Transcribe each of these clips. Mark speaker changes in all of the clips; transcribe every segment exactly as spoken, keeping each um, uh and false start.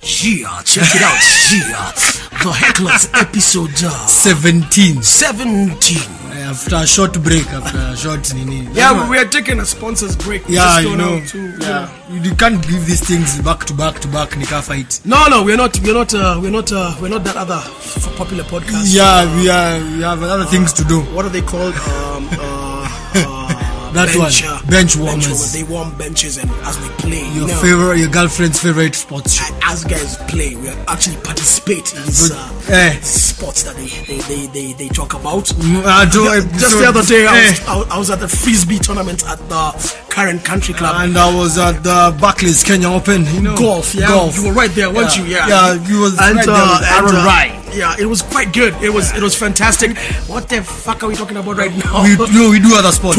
Speaker 1: Yeah, check it out. Yeah, the Hecklers episode uh,
Speaker 2: seventeen.
Speaker 1: seventeen.
Speaker 2: After a short break, after a short nini.
Speaker 1: Yeah, but we are taking a sponsors break.
Speaker 2: Yeah,
Speaker 1: Just
Speaker 2: you know.
Speaker 1: To,
Speaker 2: yeah, you, you can't give these things back to back to back. Nika fight.
Speaker 1: No, no, we're not. We're not. Uh, we're not. Uh, we're not that other f- popular podcast.
Speaker 2: Yeah, we are. We have other things to do.
Speaker 1: What are they called? Um, uh, uh,
Speaker 2: that
Speaker 1: bench,
Speaker 2: one.
Speaker 1: Uh,
Speaker 2: bench
Speaker 1: bench
Speaker 2: warmers.
Speaker 1: warmers. They warm benches, and as we play,
Speaker 2: Your
Speaker 1: you know,
Speaker 2: favorite, your girlfriend's favorite sports.
Speaker 1: As guys play, we actually participate in these uh,
Speaker 2: eh.
Speaker 1: sports that they they, they, they, they talk about.
Speaker 2: Uh, do, uh,
Speaker 1: Just
Speaker 2: so,
Speaker 1: the other day, I
Speaker 2: eh.
Speaker 1: was, I, I was at the Frisbee tournament at the current country club.
Speaker 2: And I was at the Barclays Kenya Open. You know,
Speaker 1: golf, yeah.
Speaker 2: Golf.
Speaker 1: You were right there, weren't
Speaker 2: yeah.
Speaker 1: you? Yeah,
Speaker 2: yeah, you was
Speaker 1: and,
Speaker 2: right there
Speaker 1: uh,
Speaker 2: with Aaron
Speaker 1: and, uh,
Speaker 2: Wright.
Speaker 1: Yeah, it was quite good. It was it was fantastic. What the fuck are we talking about right now?
Speaker 2: We no, we do other sports.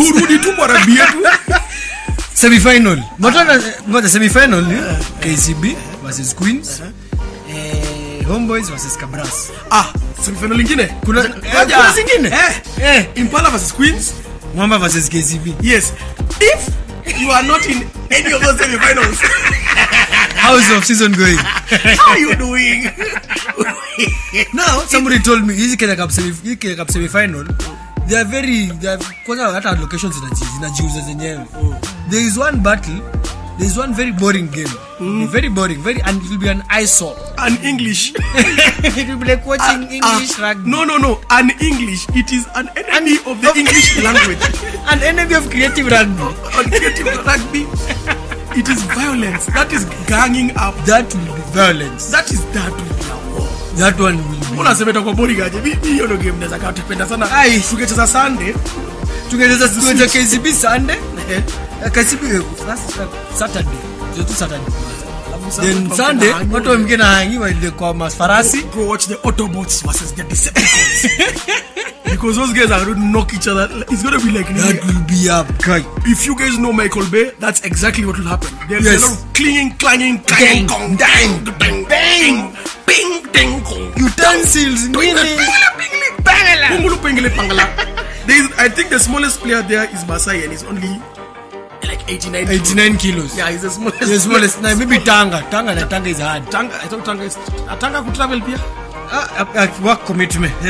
Speaker 2: Semi-final. Matana, ngoja semi-final ni K C B versus Queens. Eh, Homeboys versus Cabras.
Speaker 1: Ah, semi-final ingine.
Speaker 2: Kuna
Speaker 1: kuna zingine?
Speaker 2: Eh, eh,
Speaker 1: Impala versus Queens.
Speaker 2: Mwamba versus K C B.
Speaker 1: Yes. If you are not in any of those semi-finals,
Speaker 2: how is your season going?
Speaker 1: How are you doing?
Speaker 2: Now, somebody told me hizi Kenya Cup semi hii Kenya Cup semi-final, they are very they are kwanza hata locations zinajiuza zenyewe. There is one battle, there is one very boring game. Mm. Very boring, very and it will be an eyesore.
Speaker 1: An English.
Speaker 2: It will be like watching uh, English
Speaker 1: uh,
Speaker 2: rugby.
Speaker 1: No, no, no. An English. It is an enemy of the English language.
Speaker 2: An enemy of creative rugby.
Speaker 1: An creative rugby. It is violence. That is ganging up.
Speaker 2: That will be violence.
Speaker 1: That is that will be a war.
Speaker 2: That one will be.
Speaker 1: Mbona semeta kwa boring aje? Mimi hiyo ndio game naweza katapenda sana.
Speaker 2: Ai,
Speaker 1: tungecheza Sunday.
Speaker 2: Tungecheza tungecheza K C B Sunday. K C B Saturday. Just Saturday. Then Sunday, watu wengine hangiwa ile kwa mafarasi.
Speaker 1: Go, go watch the Autobots versus the Decepticons. Because those guys are going to knock each other. It's going to be like
Speaker 2: that will be a guy.
Speaker 1: If you guys know Michael Bay, that's exactly what will happen. There's
Speaker 2: yes.
Speaker 1: a lot of clinging, clanging, clanging, dang, dang, dang, dang, bing, ding,
Speaker 2: utensils,
Speaker 1: pingili, pangala, pungulu, pingili, pangala. I think the smallest player there is Masai, and he's only like eighty-nine.
Speaker 2: eighty-nine kilos.
Speaker 1: Yeah, he's the smallest.
Speaker 2: The smallest. No, maybe Tanga. Tanga, the Tanga is hard.
Speaker 1: Tanga, I thought Tanga is. Uh, Tanga could travel here.
Speaker 2: Uh, uh, work commitment. I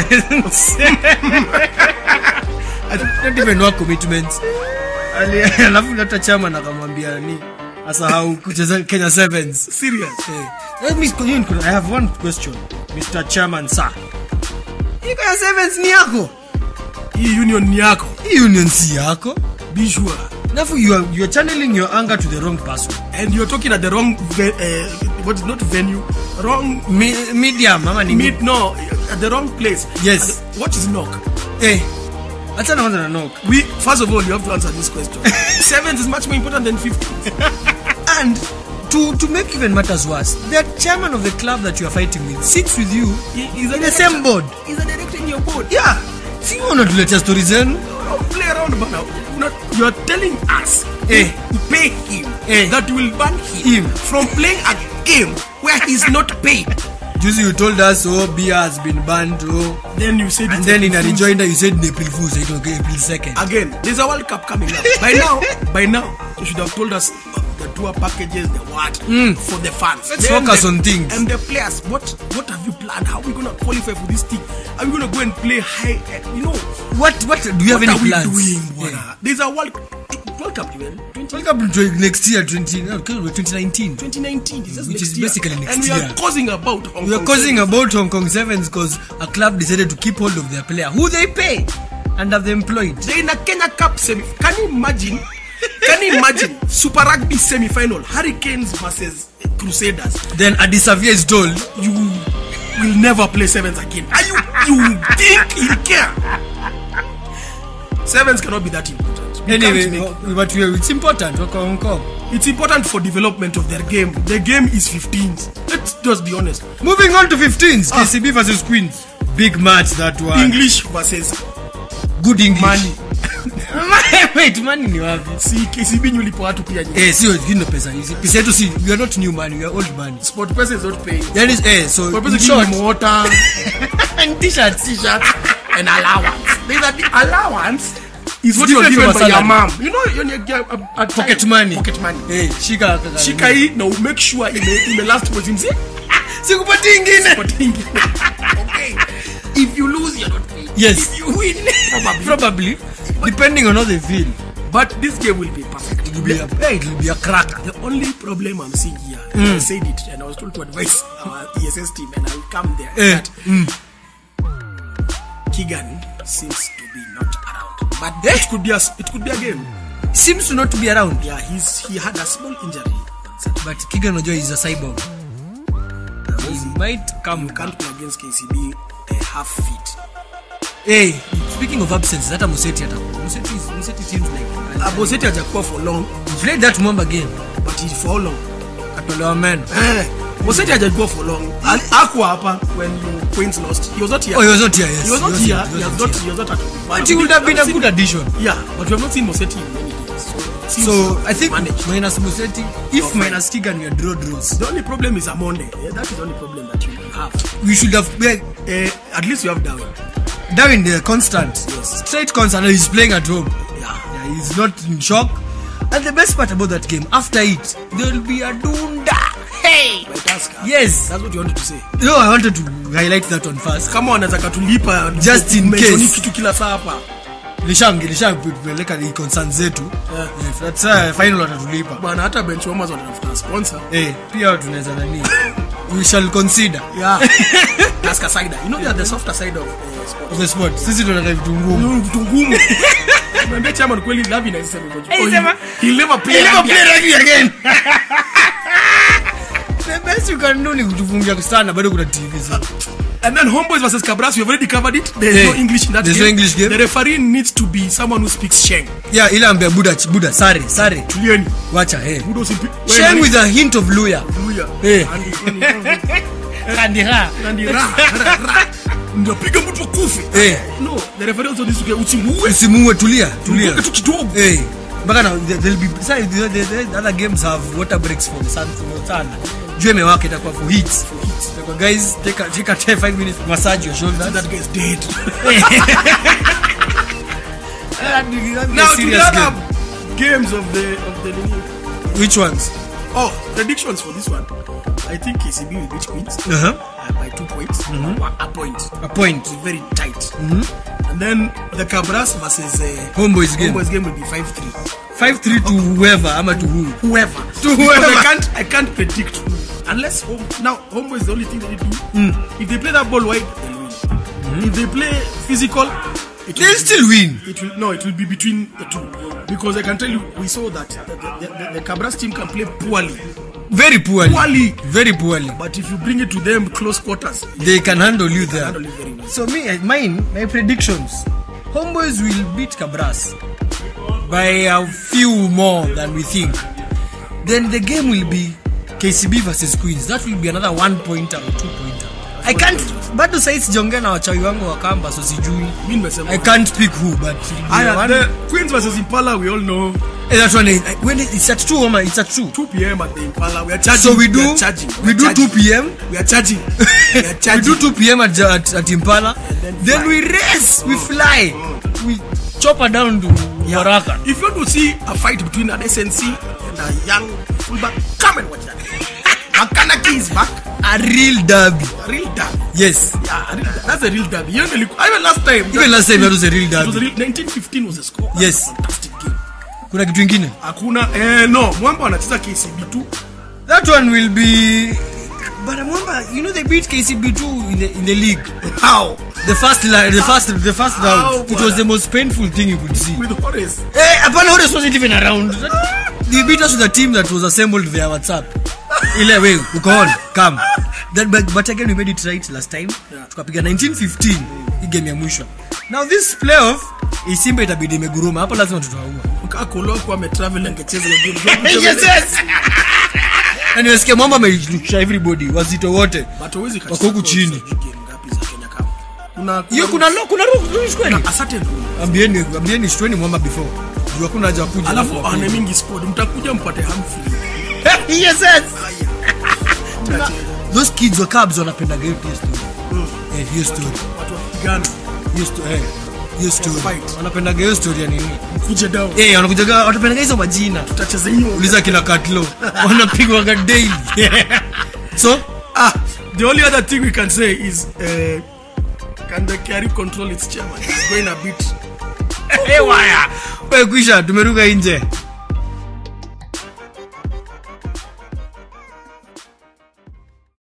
Speaker 2: don't even work commitments. Alafu nata chama na kamwambia ni asa how kucheza Kenya Sevens.
Speaker 1: Serious.
Speaker 2: Hey. Let me continue. I have one question, Mister Chairman sir. Hii Kenya Sevens ni yako?
Speaker 1: Hii union ni yako?
Speaker 2: Hii union si yako?
Speaker 1: Be sure.
Speaker 2: Therefore, you are you are channeling your anger to the wrong person,
Speaker 1: and you're talking at the wrong ve- uh, what is not venue, wrong
Speaker 2: Me- medium, mama ni
Speaker 1: mid no at the wrong place.
Speaker 2: Yes.
Speaker 1: The, what is knock?
Speaker 2: Eh, that's another knock.
Speaker 1: We first of all you have to answer this question. Sevens is much more important than fifteen.
Speaker 2: And to to make even matters worse, the chairman of the club that you are fighting with sits with you
Speaker 1: he, he's
Speaker 2: in the same board.
Speaker 1: He's a director in your board.
Speaker 2: Yeah. See, you not let us stories then.
Speaker 1: Don't play around, man. Not, you're telling us
Speaker 2: eh.
Speaker 1: to pay him
Speaker 2: eh.
Speaker 1: that will ban him,
Speaker 2: him
Speaker 1: from playing a game where he's not paid.
Speaker 2: Just you told us, oh, beer has been banned, oh.
Speaker 1: Then you said,
Speaker 2: and then in a rejoinder you said April Fools. It will go April second.
Speaker 1: Again, there's a World Cup coming up. By now, by now, you should have told us uh, the tour packages, the what
Speaker 2: mm.
Speaker 1: for the fans.
Speaker 2: Let's then focus
Speaker 1: the,
Speaker 2: on things.
Speaker 1: And the players, what what have you planned? How are we gonna qualify for this thing? Are we gonna go and play high? Uh, you know,
Speaker 2: what what do you have
Speaker 1: what
Speaker 2: any
Speaker 1: are
Speaker 2: plans?
Speaker 1: We doing,
Speaker 2: yeah.
Speaker 1: There's a World World Cup, even
Speaker 2: World Cup next year, twenty no, twenty nineteen.
Speaker 1: twenty nineteen, this is
Speaker 2: which
Speaker 1: next
Speaker 2: is
Speaker 1: year.
Speaker 2: basically next
Speaker 1: and we
Speaker 2: year.
Speaker 1: are causing about Hong
Speaker 2: we are
Speaker 1: Kong
Speaker 2: causing
Speaker 1: Sevens.
Speaker 2: about Hong Kong Sevens because a club decided to keep hold of their player who they pay and have them employed.
Speaker 1: They're in a Kenya Cup semi. Can you imagine? Can you imagine Super Rugby semi-final? Hurricanes versus Crusaders.
Speaker 2: Then Addis Ababa is told
Speaker 1: you will never play sevens again. Are you you think he'll care? Sevens cannot be that important. We
Speaker 2: anyway,
Speaker 1: make,
Speaker 2: but we are, it's important. Hong Kong.
Speaker 1: It's important for development of their game. The game is fifteens. Let's just be honest.
Speaker 2: Moving on to fifteens.
Speaker 1: Ah.
Speaker 2: K C B versus Queens. Big match that one.
Speaker 1: English versus
Speaker 2: good English.
Speaker 1: Money.
Speaker 2: Wait, money ni wapi?
Speaker 1: Si K C B nyulipo watu pia nyingi.
Speaker 2: Eh, sio hiyo pesa hizi. Pesa yetu si we are not new money, we are old money.
Speaker 1: Sport pesa is not paying.
Speaker 2: That is eh so
Speaker 1: Sport pesa short water
Speaker 2: and t-shirts,
Speaker 1: t-shirts and allowance. There's a allowance is what
Speaker 2: you're
Speaker 1: given by your
Speaker 2: salary.
Speaker 1: mom. You know you're a, a, a
Speaker 2: pocket money.
Speaker 1: Pocket money.
Speaker 2: Eh, shika
Speaker 1: shika hii na make sure ime ime last for him.
Speaker 2: Sikupati ingine.
Speaker 1: But okay. If you lose, you're not paying.
Speaker 2: Yes.
Speaker 1: If you win, probably.
Speaker 2: Probably. Depending on how they feel.
Speaker 1: But this game will be perfect.
Speaker 2: It will be a, hey, it will be a cracker.
Speaker 1: The only problem I'm seeing here,
Speaker 2: Mm.
Speaker 1: I said it and I was told to advise our E S S team and I'll come there.
Speaker 2: Eh.
Speaker 1: That
Speaker 2: Mm.
Speaker 1: Keegan seems to be not around. But
Speaker 2: Eh?
Speaker 1: it could be a it could be a game.
Speaker 2: Seems to not to be around.
Speaker 1: Yeah, he's he had a small injury.
Speaker 2: But Keegan Ojo is a cyborg. He might come.
Speaker 1: You can't play against K C B uh, half fit.
Speaker 2: Hey, speaking of absence, that Museti at Museti is Museti seems like
Speaker 1: Aboseti hajakuwa for long,
Speaker 2: he played that Mwamba game.
Speaker 1: but he for how long?
Speaker 2: Atolewa man.
Speaker 1: Eh, Aboseti hajakuwa for long. And Aqua hapa when you Queens lost, he was not here.
Speaker 2: Oh, he was not here. Yes,
Speaker 1: He was not
Speaker 2: he
Speaker 1: here.
Speaker 2: was
Speaker 1: He was not. He was not at all.
Speaker 2: But he would have been a good addition.
Speaker 1: Yeah, but we have not seen Mosetti in many games. So, it seems
Speaker 2: So I think
Speaker 1: managed.
Speaker 2: minus Museti, if
Speaker 1: Oh, fine.
Speaker 2: minus Keegan, we are draw draws.
Speaker 1: The only problem is Amonde. Yeah, that is the only problem that you have.
Speaker 2: We should have well,
Speaker 1: Uh, at least you have Darwin.
Speaker 2: Darwin the constant,
Speaker 1: Yes.
Speaker 2: straight constant. He's playing at home.
Speaker 1: Yeah.
Speaker 2: Yeah, he's not in shock. And the best part about that game, after it, there will be a dunda. Hey.
Speaker 1: By Tusker.
Speaker 2: Yes.
Speaker 1: That's what you wanted to say.
Speaker 2: No, I wanted to highlight that one first.
Speaker 1: Kama wanataka tulipa
Speaker 2: Just in
Speaker 1: mention
Speaker 2: case.
Speaker 1: kitu kila saa hapa.
Speaker 2: Lishang, Lishang peleka ni concerns zetu.
Speaker 1: Yeah.
Speaker 2: If that's uh, final watatulipa.
Speaker 1: Bwana hata bench warmers wanatafuta sponsor.
Speaker 2: Eh, pia tunaweza nani. We shall consider.
Speaker 1: Yeah. Tusker side. You know they are the softer side of uh, sport.
Speaker 2: Of the sport. Sisi tunataka vitu ngumu.
Speaker 1: No, vitu ngumu. Mwambie chairman kweli Lavi na sema kwa
Speaker 2: Hey, sema.
Speaker 1: he'll never play.
Speaker 2: He'll never
Speaker 1: rugby.
Speaker 2: play rugby again. The best you can do ni kutufungia sana bado kuna T V sasa.
Speaker 1: And then Homeboys versus Cabras, we have already covered it. There's
Speaker 2: Yeah.
Speaker 1: no English in that
Speaker 2: There's
Speaker 1: game.
Speaker 2: no English game.
Speaker 1: The referee needs to be someone who speaks Sheng.
Speaker 2: Yeah, ile ambia Buda Buda sare sare.
Speaker 1: Tulieni.
Speaker 2: Wacha eh.
Speaker 1: Budo simpi.
Speaker 2: Sheng with a hint of Luya.
Speaker 1: Luya.
Speaker 2: Eh.
Speaker 1: Andi
Speaker 2: Kandira.
Speaker 1: andi ra. ra, ra. Ndio piga mtu akufe.
Speaker 2: Eh.
Speaker 1: No, the referee also needs to get usimuue.
Speaker 2: Usimuue tulia, tulia.
Speaker 1: Tulia tu kidogo.
Speaker 2: Eh. Mpaka na there- there'll be say the, the, the other games have water breaks for the sun for sana. Juu imewaka itakuwa for hits. For hits. Like guys take a take a ten, five minutes massage your shoulders.
Speaker 1: That guy's dead.
Speaker 2: Now
Speaker 1: Now to the
Speaker 2: serious
Speaker 1: other
Speaker 2: game.
Speaker 1: games of the of the
Speaker 2: Which ones?
Speaker 1: Oh, predictions for this one. I think K C B will beat Queens
Speaker 2: Uh-huh.
Speaker 1: uh, by two points.
Speaker 2: Mm-hmm.
Speaker 1: Or a point.
Speaker 2: A point.
Speaker 1: It's very tight. Mm-hmm. And then the Cabras versus uh,
Speaker 2: Homeboys game.
Speaker 1: Homeboys game will be five three.
Speaker 2: five three to whoever, ama to who?
Speaker 1: Whoever.
Speaker 2: To
Speaker 1: Because
Speaker 2: whoever.
Speaker 1: I can't I can't predict who. Unless home, now Homeboys is the only thing they need to do. Mm. If they play that ball wide, they'll win. Mm-hmm. If they play physical, it
Speaker 2: They'll
Speaker 1: will,
Speaker 2: still win.
Speaker 1: it will no, it will be between the two. Because I can tell you, we saw that the, the, the, the Cabras team can play poorly.
Speaker 2: Very poorly.
Speaker 1: Poorly.
Speaker 2: Very poorly.
Speaker 1: But if you bring it to them close quarters,
Speaker 2: They can handle you there.
Speaker 1: handle it very well.
Speaker 2: So me, uh, mine, my predictions. Homeboys will beat Cabras by a few more than we think. Then the game will be K C B versus Queens. That will be another one pointer or two pointer. I can't. Bado sai sijaongea na wachawi wangu wa kamba, so sijui.
Speaker 1: Mimi nimesema.
Speaker 2: I can't pick who, but it'll be
Speaker 1: Aya,
Speaker 2: one-
Speaker 1: the Queens versus Impala, we all know.
Speaker 2: Eh, that one. eh, When it- it's at two, Oma, it's at two.
Speaker 1: two p.m. at the Impala. We are charging.
Speaker 2: So we
Speaker 1: We
Speaker 2: do.
Speaker 1: are charging.
Speaker 2: We
Speaker 1: are
Speaker 2: do
Speaker 1: charging.
Speaker 2: two p.m.
Speaker 1: We are charging. We are
Speaker 2: We
Speaker 1: charging.
Speaker 2: do two p.m. at, at, at Impala.
Speaker 1: then
Speaker 2: Then,
Speaker 1: fly.
Speaker 2: we race. We fly. We chop her down to
Speaker 1: Yeah.
Speaker 2: Moraka.
Speaker 1: If you want to see a fight between an S N C and a young fullback, come and watch that. Akanaki is back.
Speaker 2: A real derby.
Speaker 1: A real derby.
Speaker 2: Yes.
Speaker 1: Yeah, a real, that's a real derby. Even, the, even last time.
Speaker 2: Even last time that was a real
Speaker 1: It was a
Speaker 2: derby.
Speaker 1: real, nineteen fifteen was the score. That
Speaker 2: Yes.
Speaker 1: was a fantastic game.
Speaker 2: Kuna kitu ingine.
Speaker 1: Hakuna, eh, no. Mwamba wanacheza K C B two.
Speaker 2: That one will be. But remember, you know they beat K C B two in the in the league.
Speaker 1: How?
Speaker 2: The first li- the first the first
Speaker 1: How,
Speaker 2: round. It was
Speaker 1: bwana?
Speaker 2: the most painful thing you could see.
Speaker 1: With Horace.
Speaker 2: Hey, apana Horace wasn't even around. They beat us with a team that was assembled via WhatsApp. Ile way, uko on, come. That but, but again we made it right last time.
Speaker 1: Yeah.
Speaker 2: Tukapiga nineteen fifteen hii game ya mwisho. Now this playoff isimba itabidi imeguruma. Hapo lazima tutawaua.
Speaker 1: Mkaa Koloko ametravel angecheza ile game.
Speaker 2: Yes, yes. Na nimesikia mwamba ameishusha everybody, wazito wote.
Speaker 1: But huwezi
Speaker 2: Wako huku chini.
Speaker 1: game ngapi za Kenya Cup? Kuna
Speaker 2: Hiyo kuna lo, kuna rule kweli.
Speaker 1: a certain rule.
Speaker 2: Ambieni ambieni shtueni mwamba before. Juu hakuna haja ya kuja.
Speaker 1: Alafu ane mingi squad mtakuja mpate Humphrey.
Speaker 2: Yes, yes. Those kids wa Cubs wanapenda game hiyo story. Eh, hiyo story.
Speaker 1: Watu wapigana
Speaker 2: Hiyo story. Eh, hiyo story.
Speaker 1: fight.
Speaker 2: Wanapenda hiyo story ya nini?
Speaker 1: kuja down.
Speaker 2: Eh, wanakuja wanapenda hizo majina.
Speaker 1: Tutacheza hiyo.
Speaker 2: Uliza kila Katlo. Wanapigwa daily. So,
Speaker 1: Ah, The only other thing we can say is uh, can the K R U control its chairman? It's going a bit.
Speaker 2: Hey, waya. Wewe kwisha tumeruka nje.